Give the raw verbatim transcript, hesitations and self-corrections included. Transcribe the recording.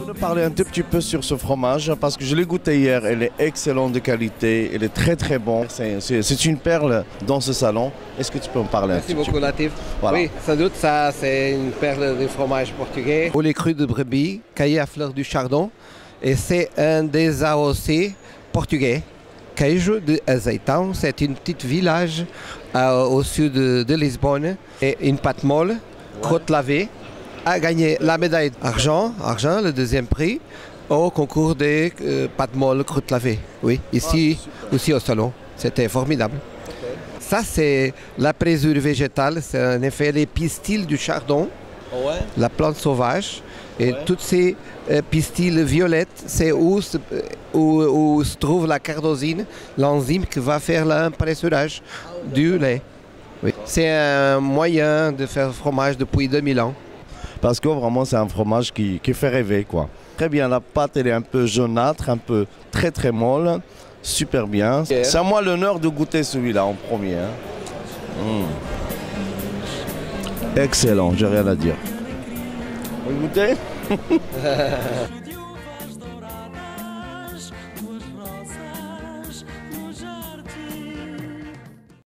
nous parler un tout petit peu sur ce fromage parce que je l'ai goûté hier, elle est excellente de qualité, elle est très très bon. C'est, c'est, c'est une perle dans ce salon. Est-ce que tu peux me parler Merci un petit beaucoup, peu? Natif. Voilà. Oui, sans doute, ça, c'est une perle de fromage portugais. Au lait cru de brebis, caillé à fleur du chardon. Et c'est un des A O C portugais. Queijo de Azeitão, c'est un petit village euh, au sud de, de Lisbonne. Et une pâte molle, croûte lavée, a gagné la médaille d'argent, argent, le deuxième prix, au concours des euh, pâtes molles croûte lavée. Oui, ici Ah, aussi au salon. C'était formidable. Okay. Ça, c'est la présure végétale, c'est en effet les pistils du chardon, ouais. La plante sauvage. Et ouais. Toutes ces euh, pistils violettes, c'est où, où, où se trouve la cardosine, l'enzyme qui va faire l'impressurage du lait. Oui. C'est un moyen de faire fromage depuis deux mille ans. Parce que vraiment, c'est un fromage qui, qui fait rêver, quoi. Très bien, la pâte, elle est un peu jaunâtre, un peu très très molle. Super bien. Yeah. C'est à moi l'honneur de goûter celui-là en premier. Hein. Mmh. Excellent, j'ai rien à dire. Vous goûtez?